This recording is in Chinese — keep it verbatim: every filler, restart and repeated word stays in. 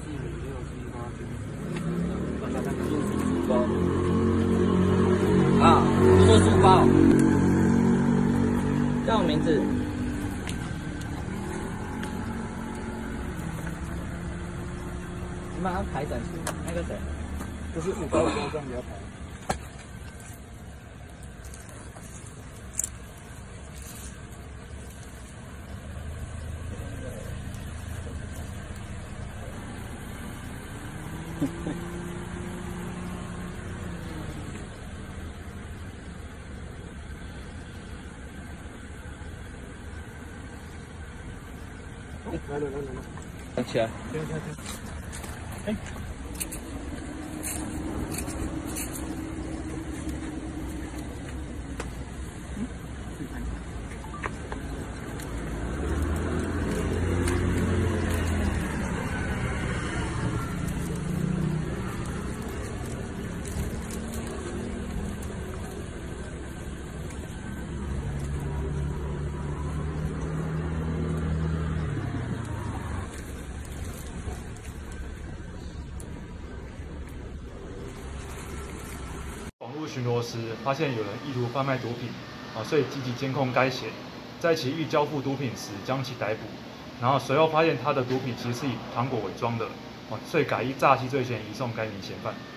五六七八九，大家看看素书包啊，做书包，叫我名字。你马上排整齐，那个谁， 就是五高五高这样比较排。来来来来来， 起来。 行行行。哎。嗯。 网络巡逻时发现有人意图贩卖毒品，啊，所以积极监控该嫌，在其欲交付毒品时将其逮捕，然后随后发现他的毒品其实是以糖果伪装的，啊，所以改依诈欺罪嫌移送该名嫌犯。